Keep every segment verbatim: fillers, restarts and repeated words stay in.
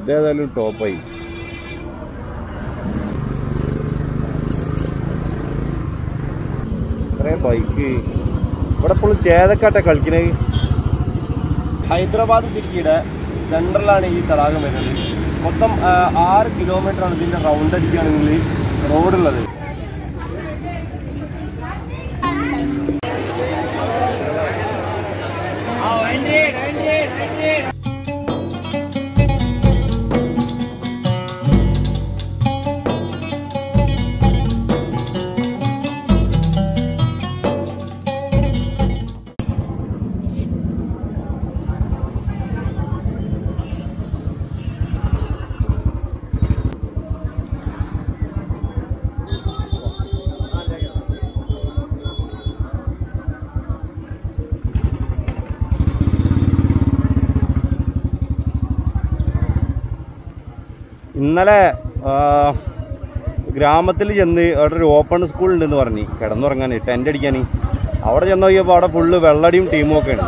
ഇതേതായാലും ടോപ്പായി. ഇത്രയും ബൈക്ക് ഇവിടെ എപ്പോഴും ചേതക്കാട്ടെ കളിക്കുന്നത്. ഹൈദരാബാദ് സിറ്റിയുടെ സെൻട്രലാണ് ഈ തടാകം വരുന്നത്. മൊത്തം ആറ് കിലോമീറ്റർ ആണ് ഇതിൻ്റെ റൗണ്ട് അടിക്കുകയാണെങ്കിൽ റോഡുള്ളത്. ഇന്നലെ ഗ്രാമത്തിൽ ചെന്ന് അവിടെ ഒരു ഓപ്പൺ സ്കൂൾ ഉണ്ടെന്ന് പറഞ്ഞ് കിടന്നുറങ്ങാൻ ടെൻ്റ് അടിക്കാൻ. അവിടെ ചെന്ന് നോക്കിയപ്പോൾ അവിടെ ഫുള്ള് വെള്ളടിയും ടീമും ഒക്കെയാണ്.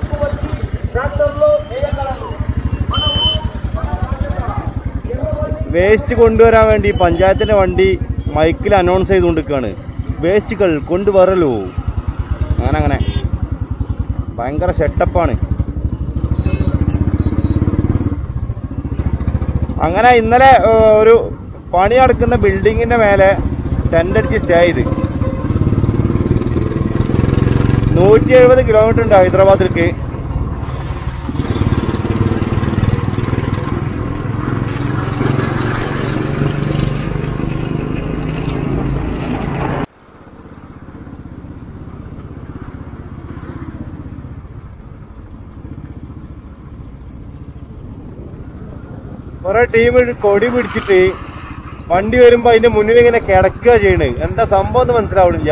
വേസ്റ്റ് കൊണ്ടുവരാൻ വേണ്ടി പഞ്ചായത്തിൻ്റെ വണ്ടി മൈക്കിൽ അനൗൺസ് ചെയ്തുകൊണ്ടിരിക്കുകയാണ്, വേസ്റ്റുകൾ കൊണ്ടുവരലോ. അങ്ങനെ അങ്ങനെ ഭയങ്കര സെറ്റപ്പാണ്. അങ്ങനെ ഇന്നലെ ഒരു പണി നടക്കുന്ന ബിൽഡിങ്ങിൻ്റെ മേലെ ടെൻ്റ് അടിച്ച് സ്റ്റേ ചെയ്ത് നൂറ്റി എഴുപത് കിലോമീറ്റർ ഉണ്ട് ഹൈദരാബാദിലേക്ക്. കുറെ ടീം കൊടി പിടിച്ചിട്ട് വണ്ടി വരുമ്പോ അതിന്റെ മുന്നിൽ ഇങ്ങനെ കിടക്കുക ചെയ്യണ്. എന്താ സംഭവം എന്ന് മനസ്സിലാവണില്ല.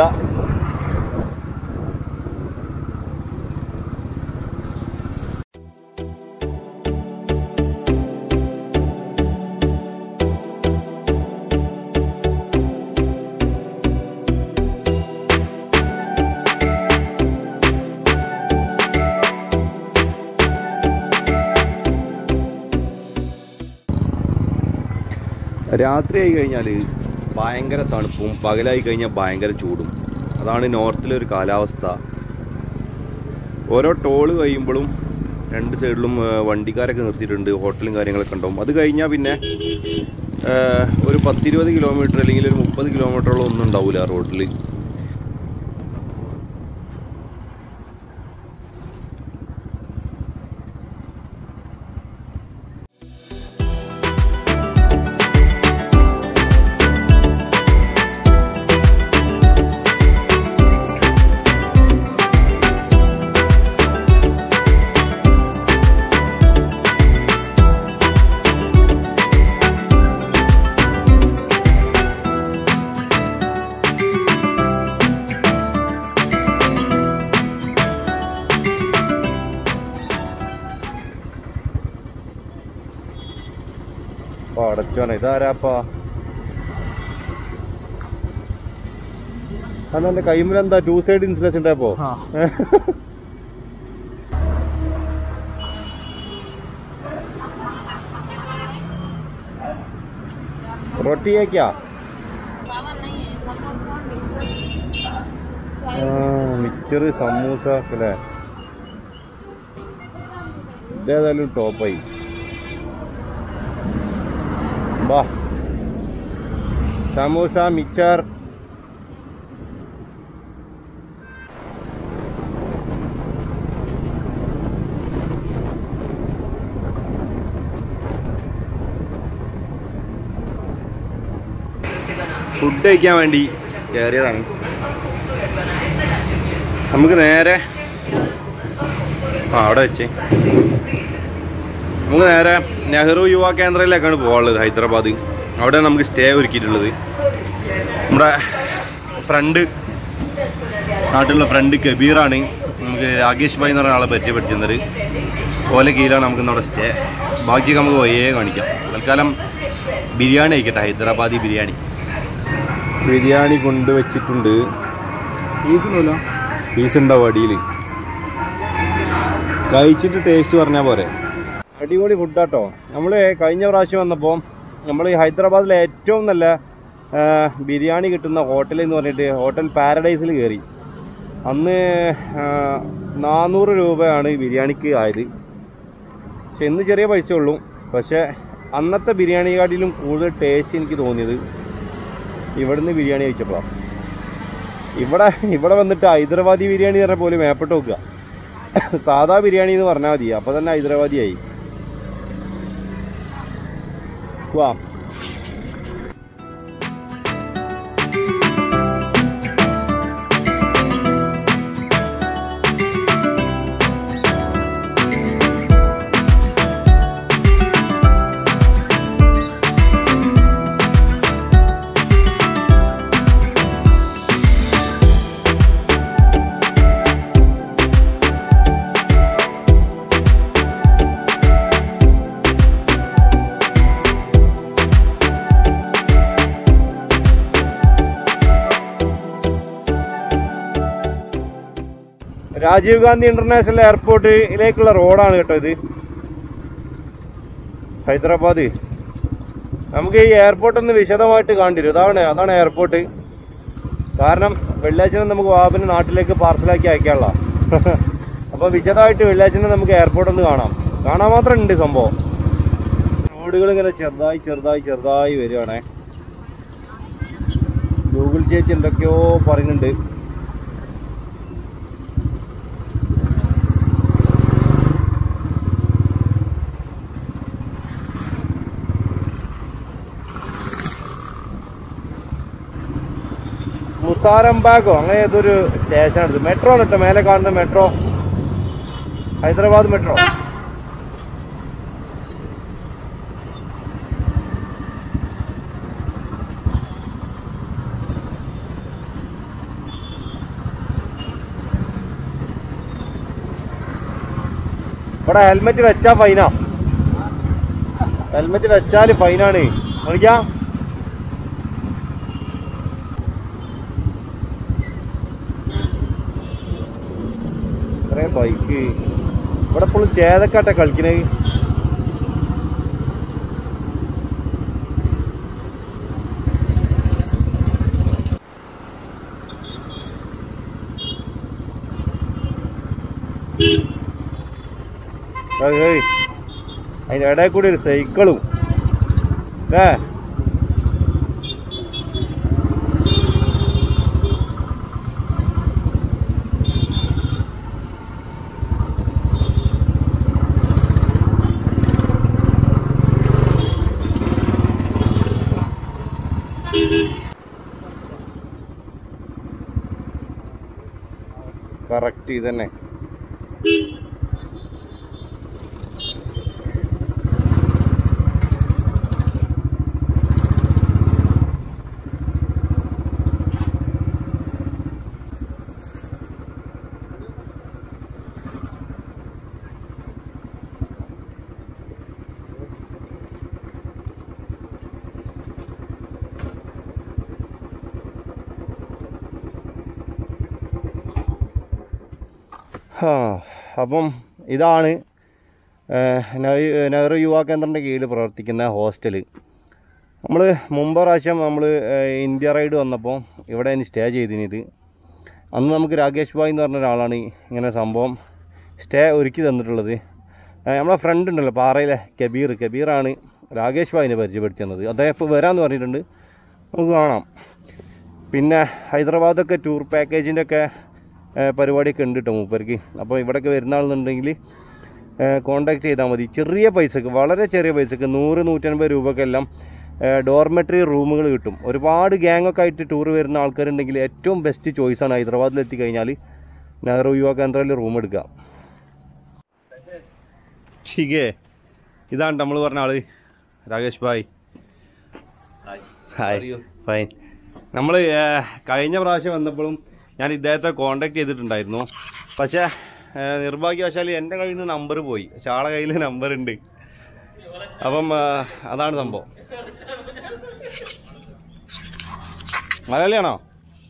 രാത്രി ആയി കഴിഞ്ഞാൽ ഭയങ്കര തണുപ്പും പകലായി കഴിഞ്ഞാൽ ഭയങ്കര ചൂടും. അതാണ് നോർത്തിലെ ഒരു കാലാവസ്ഥ. ഓരോ ടോള് കഴിയുമ്പോഴും രണ്ട് സൈഡിലും വണ്ടിക്കാരൊക്കെ നിർത്തിയിട്ടുണ്ട്, ഹോട്ടലും കാര്യങ്ങളൊക്കെ ഉണ്ടാവും. അത് കഴിഞ്ഞാൽ പിന്നെ ഒരു പത്തിരുപത് കിലോമീറ്റർ അല്ലെങ്കിൽ ഒരു മുപ്പത് കിലോമീറ്ററോളം ഒന്നും ഉണ്ടാവില്ല റോഡിൽ. അടച്ചോനെ ഇതാരാപ്പാ? അതെന്റെ കൈമിലെന്താ ടു സൈഡ് ഇൻസുലേഷൻ ഉണ്ടായപ്പോ रोटी है क्या? മിക്സർ സമൂസ അല്ലേ? ഇതേതായാലും ടോപ്പായി. വാ സമൂസ മിക്സർ ഫുഡ് കഴിക്കാൻ വേണ്ടി കയറിയതാണ്. നമുക്ക് നേരെ ആ അവിടെ വെച്ച് നമുക്ക് നേരെ നെഹ്റു യുവ കേന്ദ്രയിലേക്കാണ് പോകാനുള്ളത്, ഹൈദരാബാദ്. അവിടെ നമുക്ക് സ്റ്റേ ഒരുക്കിയിട്ടുള്ളത്. നമ്മുടെ ഫ്രണ്ട് നാട്ടിലുള്ള ഫ്രണ്ട് കബീറാണ് നമുക്ക് രാകേഷ് ഭായ് എന്ന് പറഞ്ഞ ആളെ പരിചയപ്പെടുത്തുന്നത്. ഓലെ കീഴിലാണ് നമുക്ക് നമ്മുടെ സ്റ്റേ. ബാക്കിയൊക്കെ നമുക്ക് വയ്യേ കാണിക്കാം. തൽക്കാലം ബിരിയാണി കഴിക്കട്ടെ, ഹൈദരാബാദി ബിരിയാണി. ബിരിയാണി കൊണ്ടുവച്ചിട്ടുണ്ട്. പീസൊന്നുമില്ല, പീസ് ഉണ്ടാവും അടിയിൽ. കഴിച്ചിട്ട് ടേസ്റ്റ് പറഞ്ഞാൽ പോരെ. അടിപൊളി ഫുഡാട്ടോ. നമ്മൾ കഴിഞ്ഞ പ്രാവശ്യം വന്നപ്പോൾ നമ്മൾ ഹൈദരാബാദിലെ ഏറ്റവും നല്ല ബിരിയാണി കിട്ടുന്ന ഹോട്ടൽ എന്ന് പറഞ്ഞിട്ട് ഹോട്ടൽ പാരഡൈസിൽ കയറി. അന്ന് നാനൂറ് രൂപയാണ് ബിരിയാണിക്ക് ആയത്. പക്ഷെ ഇന്ന് ചെറിയ പൈസ ഉള്ളൂ. പക്ഷേ അന്നത്തെ ബിരിയാണിക്കാട്ടിലും കൂടുതൽ ടേസ്റ്റ് എനിക്ക് തോന്നിയത് ഇവിടുന്ന് ബിരിയാണി കഴിച്ചപ്പോഴാണ്. ഇവിടെ ഇവിടെ വന്നിട്ട് ഹൈദരാബാദി ബിരിയാണി പറഞ്ഞ പോലെ മേപ്പിട്ട് നോക്കുക. സാധാ ബിരിയാണി എന്ന് പറഞ്ഞാൽ മതി, അപ്പോൾ തന്നെ ഹൈദരാബാദിയായി. വാ രാജീവ് ഗാന്ധി ഇന്റർനാഷണൽ എയർപോർട്ടിലേക്കുള്ള റോഡാണ് കേട്ടോ ഇത്, ഹൈദരാബാദ്. നമുക്ക് ഈ എയർപോർട്ട് ഒന്ന് വിശദമായിട്ട് കണ്ടിരും. അതാണ് അതാണ് എയർപോർട്ട്. കാരണം വെള്ളിയാഴ്ച നമുക്ക് വാബിന് നാട്ടിലേക്ക് പാർസലാക്കി അയക്കാനുള്ള. അപ്പോൾ വിശദമായിട്ട് വെള്ളിയാഴ്ച നമുക്ക് എയർപോർട്ട് ഒന്ന് കാണാം. കാണാൻ മാത്രം ഉണ്ട് സംഭവം. റോഡുകൾ ഇങ്ങനെ ചെറുതായി ചെറുതായി ചെറുതായി വരികയാണേ. ഗൂഗിൾ ചേച്ചി എന്തൊക്കെയോ പറയുന്നുണ്ട്. മുത്താരംബാഗോ അങ്ങനെ ഏതൊരു സ്റ്റേഷനാണ്. മെട്രോ ആണ് കേട്ടോ, മേലെ കാണുന്ന മെട്രോ, ഹൈദരാബാദ് മെട്രോ. ഇവിടെ ഹെൽമെറ്റ് വെച്ചാ ഫൈനാ. ഹെൽമെറ്റ് വെച്ചാല് ഫൈനാണ്. നോക്കിയാ ബൈക്ക് ഇവിടെ ഫുള്ള് ചേതക്കാട്ടെ കളിക്കണേ. അതിൻ്റെ ഇടയിൽ കൂടി ഒരു സൈക്കിളും ഏ കറക്റ്റ് ഇതന്നെ. അപ്പം ഇതാണ് നെഹ്റു യുവാ കേന്ദ്രൻ്റെ കീഴിൽ പ്രവർത്തിക്കുന്ന ഹോസ്റ്റൽ. നമ്മൾ മുമ്പ് പ്രാവശ്യം നമ്മൾ ഇന്ത്യ റൈഡ് വന്നപ്പോൾ ഇവിടെ സ്റ്റേ ചെയ്തിരുന്നത്. അന്ന് നമുക്ക് രാകേഷ് ഭായ് എന്ന് പറഞ്ഞ ഒരാളാണ് ഇങ്ങനെ സംഭവം സ്റ്റേ ഒരുക്കി തന്നിട്ടുള്ളത്. നമ്മളെ ഫ്രണ്ട് ഉണ്ടല്ലോ പാറയിലെ കബീർ, കബീറാണ് രാകേഷ് ഭായിനെ പരിചയപ്പെടുത്തി തന്നത്. അദ്ദേഹം ഇപ്പോൾ വരാമെന്ന് പറഞ്ഞിട്ടുണ്ട്, നമുക്ക് കാണാം. പിന്നെ ഹൈദരാബാദൊക്കെ ടൂർ പാക്കേജിൻ്റെ ഒക്കെ പരിപാടിയൊക്കെ ഉണ്ട് കേട്ടോ മൂപ്പർക്ക്. അപ്പോൾ ഇവിടെയൊക്കെ വരുന്ന ആളെന്നുണ്ടെങ്കിൽ കോണ്ടാക്ട് ചെയ്താൽ മതി. ചെറിയ പൈസക്ക്, വളരെ ചെറിയ പൈസക്ക്, നൂറ് നൂറ്റൻപത് രൂപക്കെല്ലാം ഡോർമെറ്ററി റൂമുകൾ കിട്ടും. ഒരുപാട് ഗ്യാങ്ങൊക്കെ ആയിട്ട് ടൂർ വരുന്ന ആൾക്കാരുണ്ടെങ്കിൽ ഏറ്റവും ബെസ്റ്റ് ചോയ്സാണ് ഹൈദരാബാദിൽ എത്തിക്കഴിഞ്ഞാൽ നെഹ്റു യുവ കേന്ദ്രയിൽ റൂം എടുക്കുക. ശരിയേ, ഇതാണ് നമ്മൾ പറഞ്ഞ ആള് രാകേഷ് ഭായ്. Hi, fine. നമ്മൾ കഴിഞ്ഞ പ്രാവശ്യം വന്നപ്പോഴും ഞാൻ ഇദ്ദേഹത്തെ കോണ്ടാക്ട് ചെയ്തിട്ടുണ്ടായിരുന്നു. പക്ഷേ നിർഭാഗ്യവശാൽ എൻ്റെ കയ്യിൽ നിന്ന് നമ്പർ പോയി. പക്ഷെ ആളെ കയ്യിൽ നമ്പർ ഉണ്ട്. അപ്പം അതാണ് സംഭവം. മലയാളിയാണോ?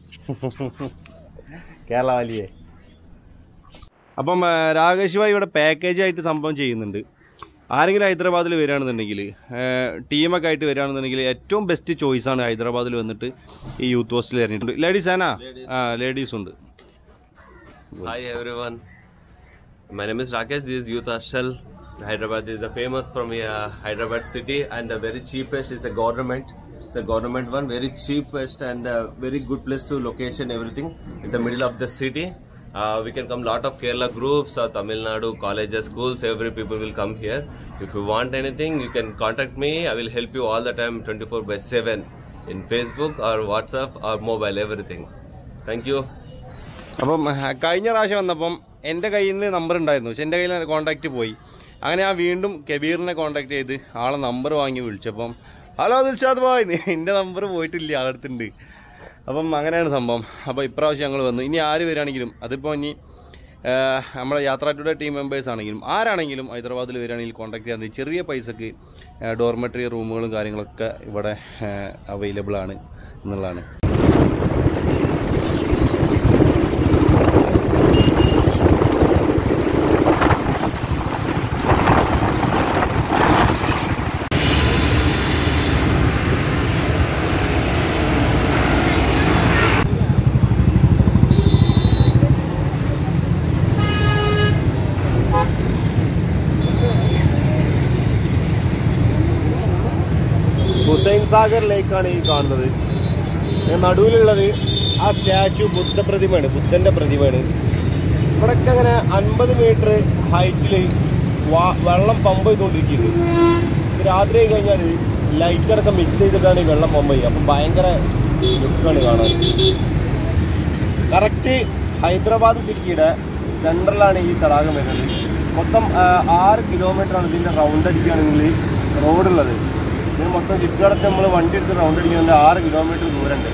കേരള വാലിയെ. അപ്പം രാകേഷ് ഭായ് ഇവിടെ പാക്കേജായിട്ട് സംഭവം ചെയ്യുന്നുണ്ട്. ആരെങ്കിലും ഹൈദരാബാദിൽ വരികയാണെന്നുണ്ടെങ്കിൽ ടീമൊക്കെ ആയിട്ട് വരികയാണെന്നുണ്ടെങ്കിൽ ഏറ്റവും ബെസ്റ്റ് ചോയ്സാണ് ഹൈദരാബാദിൽ വന്നിട്ട് ഈ യൂത്ത് ഹോസ്റ്റൽ ഇറങ്ങിയിട്ടുണ്ട്. ലേഡീസ് ആനാ? ആ ലേഡീസ് ഉണ്ട്. Hi everyone, my name is Rakesh. This is youth hostel. Hyderabad is a famous from uh, Hyderabad city, and the very cheapest is a government. It's a government one, very cheapest and uh, very good place to location, everything. It's the middle of the city. Uh, we can come lot of Kerala groups, uh, Tamil Nadu, colleges, schools, every people will come here. If you want anything, you can contact me. I will help you all the time, twenty-four by seven, in Facebook or WhatsApp or mobile, everything. Thank you. അപ്പം കഴിഞ്ഞ പ്രാവശ്യം വന്നപ്പം എൻ്റെ കയ്യിൽ നിന്ന് number ഉണ്ടായിരുന്നു, പക്ഷെ എൻ്റെ കയ്യിൽ കോൺടാക്റ്റ് പോയി. അങ്ങനെ ഞാൻ വീണ്ടും കബീറിനെ കോൺടാക്ട് ചെയ്ത് ആളെ നമ്പർ വാങ്ങി വിളിച്ചപ്പം ഹലോ ദിൽഷാദ് ഭായ്, എൻ്റെ നമ്പർ പോയിട്ടില്ല, ആളെടുത്തുണ്ട്. അപ്പം അങ്ങനെയാണ് സംഭവം. അപ്പോൾ ഇപ്രാവശ്യം ഞങ്ങൾ വന്നു. ഇനി ആര് വരികയാണെങ്കിലും, അതിപ്പോൾ ഇനി നമ്മുടെ യാത്രാ ടുഡേ ടീം മെമ്പേഴ്സ് ആണെങ്കിലും ആരാണെങ്കിലും ഹൈദരാബാദിൽ വരികയാണെങ്കിൽ കോൺടാക്ട് ചെയ്യാൻ ചെറിയ പൈസക്ക് ഡോർമെറ്ററി റൂമുകളും കാര്യങ്ങളൊക്കെ ഇവിടെ അവൈലബിൾ ആണ് എന്നുള്ളതാണ്. ഹുസൈൻ സാഗർ ലേക്കാണ് ഈ കാണുന്നത്. നടുവിലുള്ളത് ആ സ്റ്റാച്ചു ബുദ്ധ പ്രതിമയാണ്, ബുദ്ധൻ്റെ പ്രതിമയാണ്. ഇവിടെയൊക്കെ അങ്ങനെ അൻപത് മീറ്റർ ഹൈറ്റിൽ വെള്ളം പമ്പ് ചെയ്തുകൊണ്ടിരിക്കുന്നത്. രാത്രി ആയി കഴിഞ്ഞാൽ ലൈറ്റടക്കം മിക്സ് ചെയ്തിട്ടാണ് ഈ വെള്ളം പമ്പ് ചെയ്യുക. അപ്പം ഭയങ്കര ലുക്കാണ് കാണാൻ. കറക്റ്റ് ഹൈദരാബാദ് സിറ്റിയുടെ സെൻട്രലാണ് ഈ തടാകം വരുന്നത്. മൊത്തം ആറ് കിലോമീറ്ററാണ് ഇതിൻ്റെ റൗണ്ട് അടിക്കുകയാണെങ്കിൽ റോഡുള്ളത്. ഇതിന് മൊത്തം ചുറ്റുപാടത്ത് നമ്മൾ വണ്ടി എടുത്ത് റൗണ്ട് അടിക്കുന്നുണ്ട്. ആറ് കിലോമീറ്റർ ദൂരമുണ്ട്.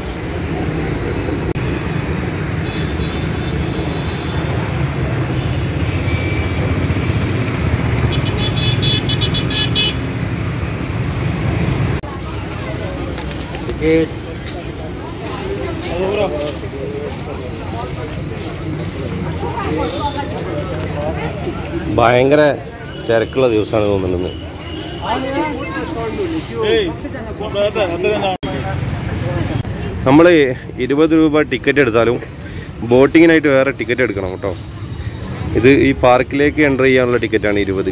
ഭയങ്കര തിരക്കുള്ള ദിവസമാണ് തോന്നുന്നത്. നമ്മൾ ഇരുപത് രൂപ ടിക്കറ്റ് എടുത്താലും ബോട്ടിങ്ങിനായിട്ട് വേറെ ടിക്കറ്റ് എടുക്കണം കേട്ടോ. ഇത് ഈ പാർക്കിലേക്ക് എൻ്റർ ചെയ്യാനുള്ള ടിക്കറ്റാണ് ഇരുപത്.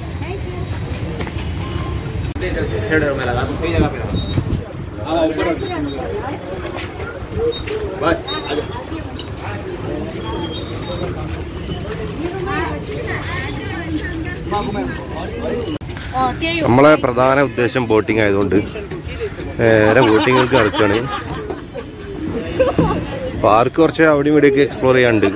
നമ്മളെ പ്രധാന ഉദ്ദേശം ബോട്ടിംഗ് ആയതുകൊണ്ട് നേരെ ബോട്ടിങ്ങൾക്ക് നടക്കുകയാണ്. പാർക്ക് കുറച്ച് അവിടെയും ഇവിടെയൊക്കെ എക്സ്പ്ലോർ ചെയ്യാനുണ്ട്.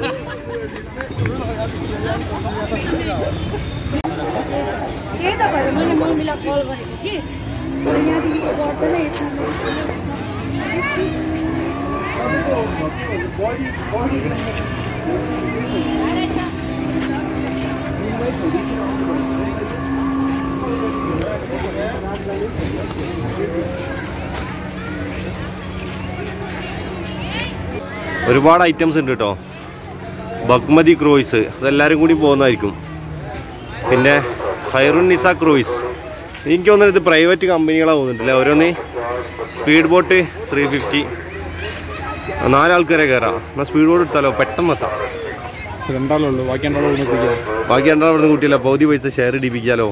ഒരുപാട് ഐറ്റംസ് ഉണ്ട് കേട്ടോ. ബഗ്മതി ക്രൂയിസ് അതെല്ലാവരും കൂടി പോകുന്നതായിരിക്കും. പിന്നെ ഖൈറുൻ നിസ ക്രൂയിസ്, എനിക്ക് തോന്നുന്നത് ഇത് പ്രൈവറ്റ് കമ്പനികളാണ് പോകുന്നുണ്ടല്ലേ ഓരോന്ന്. സ്പീഡ് ബോട്ട് ത്രീ ഫിഫ്റ്റി, നാലാൾക്കാരെ കയറാം. എന്നാൽ സ്പീഡ് ബോട്ട് എടുത്താലോ പെട്ടെന്ന് എത്താം. രണ്ടാളുള്ളൂ, ബാക്കി രണ്ടാളും ബാക്കി രണ്ടാളും ഇവിടെ കൂട്ടിയല്ല, പകുതി പൈസ ഷെയർ ഇടിപ്പിക്കാലോ.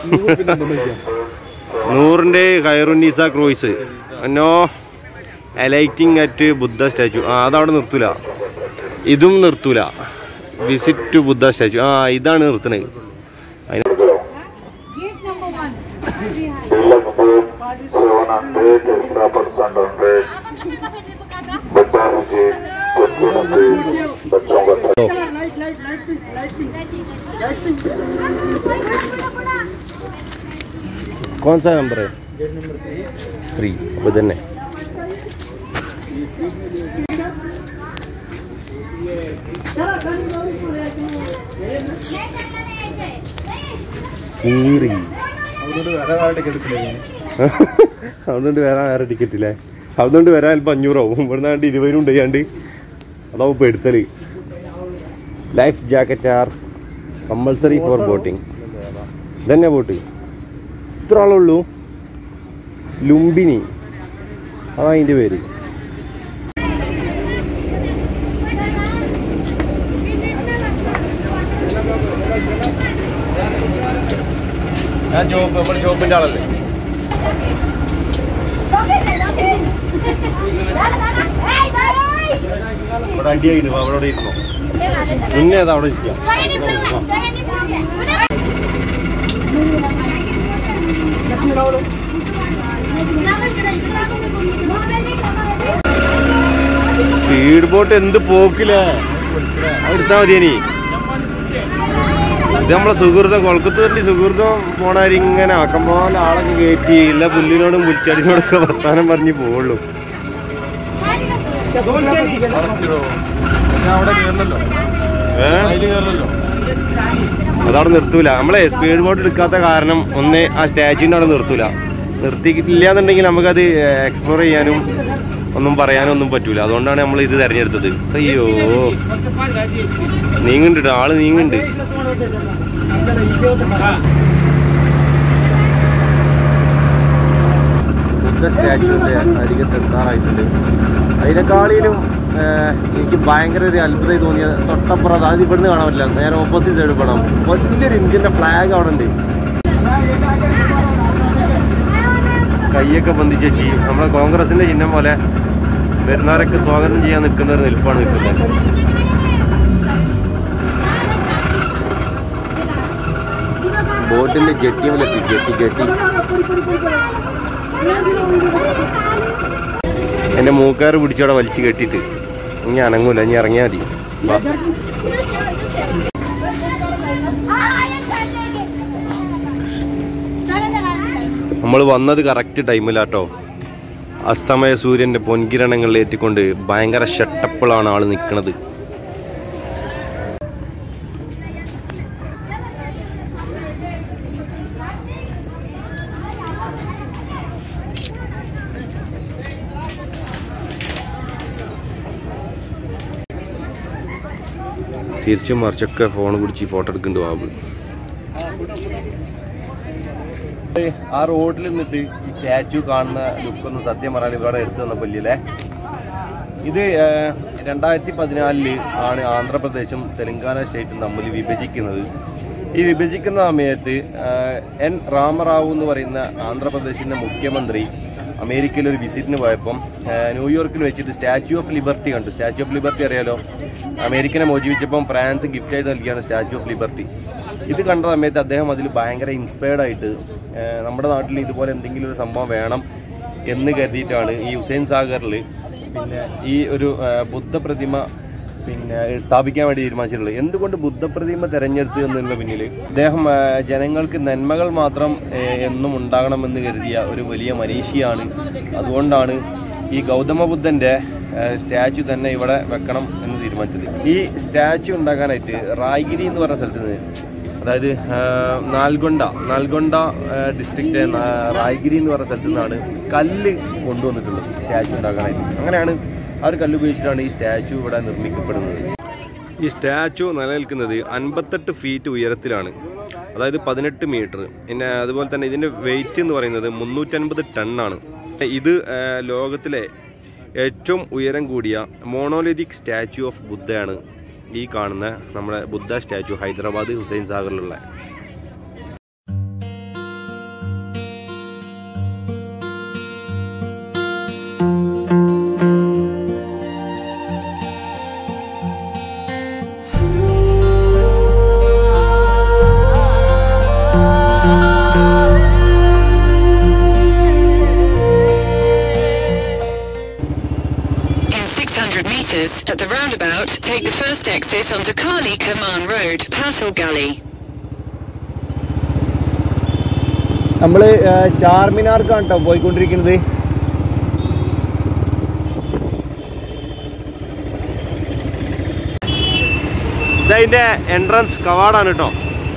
നൂറിൻ്റെ ഖൈറുൻ നിസ ക്രൂയിസ്. എന്നോ എലൈറ്റിംഗ് അറ്റ് ബുദ്ധ സ്റ്റാച്ചു. ആ അതവിടെ നിർത്തൂല, ഇതും നിർത്തൂല. വിസിറ്റ് ടു ബുദ്ധ സ്റ്റാച്ചു, ആ ഇതാണ് നിർത്തുന്നത്. कौन सा नंबर है? थ्री. अब इधर ने അതുകൊണ്ട് വരാൻ വേറെ ടിക്കറ്റ് ഇല്ലേ? അതുകൊണ്ട് വരാൻ ചിലപ്പോൾ അഞ്ഞൂറാവും. ഇവിടുന്നാണ്ട് ഇരുപതിനും ഉണ്ട് ചെയ്യാണ്ട് അതാവും ഇപ്പോൾ എടുത്തല്. Life jacket are compulsory for boating. ഇതന്നെ ബോട്ട്. ഇത്ര ആളുള്ളൂ. ലുംബിനി അതാ അതിൻ്റെ പേര്. ഞാൻ ചോപ്പ് നമ്മൾ ചോപ്പിൻ്റെ ആളല്ലേ. ഇവിടെ അടിയായിട്ട് അവിടെ ഇരുന്നോ. മുന്നേ അത് അവിടെ ഇരിക്കാം. സ്പീഡ് ബോട്ട് എന്ത് പോക്കില്ലേ. എടുത്താൽ മതിയനി. ഇത് നമ്മളെ സുഹൃത്തം കൊൽക്കത്തൂരിൻ്റെ സുഹൃത്തം പോണവര് ഇങ്ങനെ ആക്കം പോലെ ആളൊക്കെ കയറ്റി എല്ലാ പുല്ലിനോടും പുൽച്ചടിനോടൊക്കെ വർത്താനം പറഞ്ഞ് പോവുള്ളൂ. അതവിടെ നിർത്തൂല. നമ്മളെ സ്പീഡ് ബോട്ട് എടുക്കാത്ത കാരണം ഒന്ന് ആ സ്റ്റാച്യൂൻ്റെ അവിടെ നിർത്തൂല. നിർത്തിയിട്ടില്ല എന്നുണ്ടെങ്കിൽ നമുക്കത് എക്സ്പ്ലോർ ചെയ്യാനും ഒന്നും പറയാനും ഒന്നും പറ്റൂല. അതുകൊണ്ടാണ് നമ്മൾ ഇത് തിരഞ്ഞെടുത്തത്. അയ്യോ നീങ്ങുന്നുണ്ട്, ആള് നീങ്ങുന്നുണ്ട്. ബുദ്ധ സ്റ്റാച്യൂവിൻ്റെ അരികത്ത് എത്താറായിട്ടുണ്ട്. അതിനെക്കാളിലും എനിക്ക് ഭയങ്കര ഒരു അത്ഭുതമായി തോന്നിയത് തൊട്ടപ്പുറത്ത്, അത് ഇവിടുന്ന് കാണാൻ പറ്റില്ല, നേരെ ഓപ്പോസിറ്റ് സൈഡ് പോകണം. വലിയൊരു ഇന്ത്യൻ്റെ ഫ്ലാഗ് അവിടെ ഉണ്ട്. കൈയൊക്കെ ബന്ധിച്ച് വെച്ച് നമ്മളെ കോൺഗ്രസിൻ്റെ ചിഹ്നം പോലെ വരുന്നവരൊക്കെ സ്വാഗതം ചെയ്യാൻ നിൽക്കുന്ന ഒരു നിൽപ്പാണ് നിൽക്കുന്നത്. ബോട്ടിൻ്റെ ജെട്ടിയിലെത്തി. ജെട്ടി ജെട്ടി എൻ്റെ മൂക്കാറ് പിടിച്ചവിടെ വലിച്ചു കെട്ടിയിട്ട് ഇനി അനങ്ങൂല. ഇനി ഇറങ്ങിയാൽ മതി. നമ്മൾ വന്നത് കറക്റ്റ് ടൈമിലാട്ടോ. അസ്തമയ സൂര്യൻ്റെ പൊൻകിരണങ്ങളിൽ ഏറ്റിക്കൊണ്ട് ഭയങ്കര ഷട്ടപ്പിളാണ് ആൾ നിൽക്കുന്നത്. തിരിച്ചും മറിച്ചൊക്കെ ഫോൺ പിടിച്ച് ഫോട്ടോ എടുക്കുന്നുണ്ട് ബാബു. ആ റോഡിൽ നിന്നിട്ട് ഈ സ്റ്റാച്യു കാണുന്ന ലുക്കൊന്നും സത്യം പറഞ്ഞാൽ ഇവിടെ എടുത്തു തന്നപ്പോൾ ഇല്ലേ. ഇത് രണ്ടായിരത്തി പതിനാലില് ആണ് ആന്ധ്രാപ്രദേശും തെലങ്കാന സ്റ്റേറ്റും തമ്മിൽ വിഭജിക്കുന്നത്. ഈ വിഭജിക്കുന്ന സമയത്ത് എൻ രാമറാവു എന്ന് പറയുന്ന ആന്ധ്രാപ്രദേശിൻ്റെ മുഖ്യമന്ത്രി അമേരിക്കയിൽ ഒരു വിസിറ്റിന് പോയപ്പം ന്യൂയോർക്കിൽ വെച്ചിട്ട് സ്റ്റാച്യു ഓഫ് ലിബർട്ടി കണ്ടു. സ്റ്റാച്യു ഓഫ് ലിബർട്ടി അറിയാലോ, അമേരിക്കനെ മോചിപ്പിച്ചപ്പം ഫ്രാൻസ് ഗിഫ്റ്റായിട്ട് നൽകിയാണ് സ്റ്റാച്യു ഓഫ് ലിബർട്ടി. ഇത് കണ്ട സമയത്ത് അദ്ദേഹം അതിൽ ഭയങ്കര ഇൻസ്പയർഡായിട്ട് നമ്മുടെ നാട്ടിൽ ഇതുപോലെ എന്തെങ്കിലും ഒരു സംഭവം വേണം എന്ന് കരുതിയിട്ടാണ് ഈ ഹുസൈൻ സാഗറിൽ പിന്നെ ഈ ഒരു ബുദ്ധ പ്രതിമ പിന്നെ സ്ഥാപിക്കാൻ വേണ്ടി തീരുമാനിച്ചിട്ടുള്ളത്. എന്തുകൊണ്ട് ബുദ്ധപ്രതിമ തിരഞ്ഞെടുത്തു എന്നതിൻ്റെ പിന്നിൽ അദ്ദേഹം ജനങ്ങൾക്ക് നന്മകൾ മാത്രം എന്നും ഉണ്ടാകണമെന്ന് കരുതിയ ഒരു വലിയ മനീഷിയാണ്. അതുകൊണ്ടാണ് ഈ ഗൗതമ ബുദ്ധൻ്റെ സ്റ്റാച്യു തന്നെ ഇവിടെ വെക്കണം എന്ന് തീരുമാനിച്ചത്. ഈ സ്റ്റാച്യു ഉണ്ടാക്കാനായിട്ട് റായ്ഗിരി എന്ന് പറഞ്ഞ സ്ഥലത്ത് നിന്ന്, അതായത് നാൽഗൊണ്ട നാൽഗൊണ്ട ഡിസ്ട്രിക്റ്റ് റായ്ഗിരി എന്ന് പറഞ്ഞ സ്ഥലത്തു നിന്നാണ് കല്ല് കൊണ്ടുവന്നിട്ടുള്ളത് സ്റ്റാച്യു ഉണ്ടാക്കാനായിട്ട്. അങ്ങനെയാണ് ആ ഒരു കല്ല് ഉപയോഗിച്ചിട്ടാണ് ഈ സ്റ്റാച്യു ഇവിടെ നിർമ്മിക്കപ്പെടുന്നത്. ഈ സ്റ്റാച്യു നിലനിൽക്കുന്നത് അൻപത്തെട്ട് ഫീറ്റ് ഉയരത്തിലാണ്, അതായത് പതിനെട്ട് മീറ്റർ. പിന്നെ അതുപോലെ തന്നെ ഇതിൻ്റെ വെയിറ്റ് എന്ന് പറയുന്നത് മുന്നൂറ്റൻപത് ടണ്ണാണ്. ഇത് ലോകത്തിലെ ഏറ്റവും ഉയരം കൂടിയ മോണോലിഥിക് സ്റ്റാച്യു ഓഫ് ബുദ്ധയാണ് ഈ കാണുന്ന നമ്മുടെ ബുദ്ധ സ്റ്റാച്യു, ഹൈദരാബാദ് ഹുസൈൻ സാഗറിലുള്ള. At the roundabout, take the first exit onto Kali Kaman Road, Patil Gully. നമ്മൾ ചാർമിനാർക്കാണ് കേട്ടോ പോയിക്കൊണ്ടിരിക്കുന്നത്. ഇതതിൻ്റെ എൻട്രൻസ് കവാടാണ് കേട്ടോ.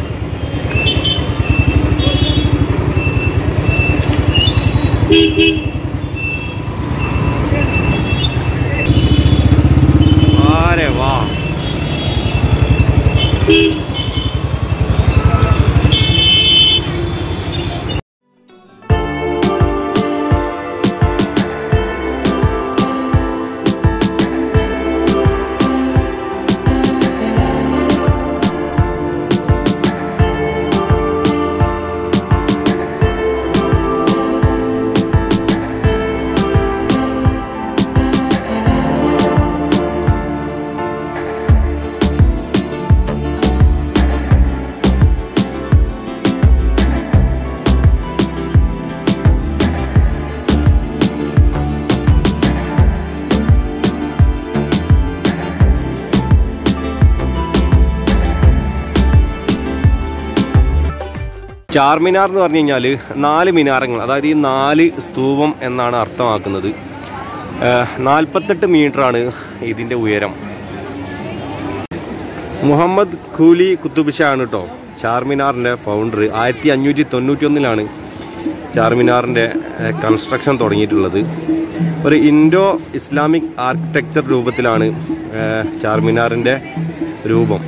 अरे वाह, ചാർമിനാർ എന്ന് പറഞ്ഞു കഴിഞ്ഞാൽ നാല് മിനാരങ്ങൾ, അതായത് ഈ നാല് സ്തൂപം എന്നാണ് അർത്ഥമാക്കുന്നത്. നാൽപ്പത്തെട്ട് മീറ്ററാണ് ഇതിൻ്റെ ഉയരം. മുഹമ്മദ് ഖൂലി കുത്തുബ് ഷാ ആണ് കേട്ടോ ചാർമിനാറിൻ്റെ ഫൗണ്ടർ. ആയിരത്തി അഞ്ഞൂറ്റി തൊണ്ണൂറ്റി ഒന്നിലാണ് ചാർമിനാറിൻ്റെ കൺസ്ട്രക്ഷൻ തുടങ്ങിയിട്ടുള്ളത്. ഒരു ഇൻഡോ ഇസ്ലാമിക് ആർക്കിടെക്ചർ രൂപത്തിലാണ് ചാർമിനാറിൻ്റെ രൂപം.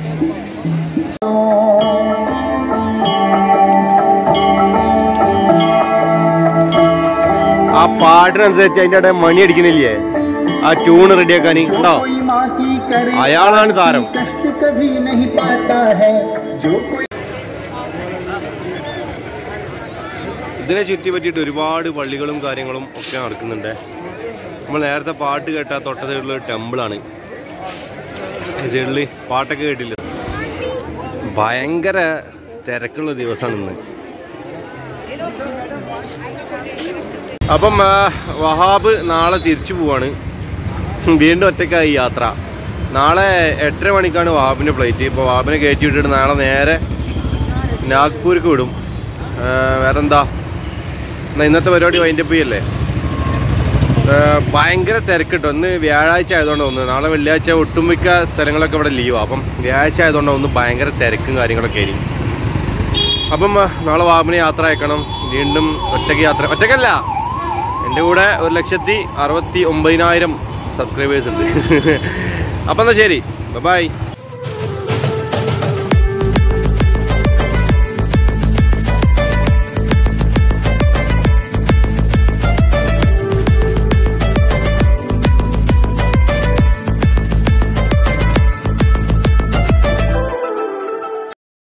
ആ പാട്ടിനനുസരിച്ച് അതിൻ്റെ അവിടെ മണി അടിക്കണില്ലേ, ആ ട്യൂണ് റെഡിയാക്കാൻ ഉണ്ടോ, അയാളാണ് താരം. ഇതിനെ ചുറ്റി പറ്റിയിട്ട് ഒരുപാട് പള്ളികളും കാര്യങ്ങളും ഒക്കെ നടക്കുന്നുണ്ട്. നമ്മൾ നേരത്തെ പാട്ട് കേട്ട തൊട്ട സൈഡിലുള്ള ടെമ്പിളാണ്. സൈഡിൽ പാട്ടൊക്കെ കേട്ടില്ല. ഭയങ്കര തിരക്കുള്ള ദിവസമാണ് ഇന്ന്. അപ്പം വഹാബ് നാളെ തിരിച്ചു പോവാണ്. വീണ്ടും ഒറ്റയ്ക്കായി യാത്ര. നാളെ എട്ടര മണിക്കാണ് വഹാബിൻ്റെ ഫ്ലൈറ്റ്. ഇപ്പോൾ വഹാബിനെ കയറ്റി വിട്ടിട്ട് നാളെ നേരെ നാഗ്പൂർക്ക് വിടും. വേറെന്താ, എന്നാൽ ഇന്നത്തെ പരിപാടി വൈൻഡപ്പ് ചെയ്യല്ലേ. ഭയങ്കര തിരക്ക് കിട്ടും. ഇന്ന് വ്യാഴാഴ്ച ആയതുകൊണ്ട് ഒന്ന്, നാളെ വെള്ളിയാഴ്ച ഒട്ടുമിക്ക സ്ഥലങ്ങളൊക്കെ ഇവിടെ ലീവാണ്. അപ്പം വ്യാഴാഴ്ച ആയതുകൊണ്ട് ഒന്ന് ഭയങ്കര തിരക്കും കാര്യങ്ങളൊക്കെ ആയിരിക്കും. അപ്പം നാളെ വഹാബിനെ യാത്ര അയക്കണം. വീണ്ടും ഒറ്റയ്ക്ക് യാത്ര, ഒറ്റയ്ക്കല്ല, എൻ്റെ കൂടെ ഒരു ലക്ഷത്തി അറുപത്തി ഒമ്പതിനായിരം സബ്സ്ക്രൈബേഴ്സ് ഉണ്ട്. അപ്പം എന്നാൽ ശരി, ബൈ.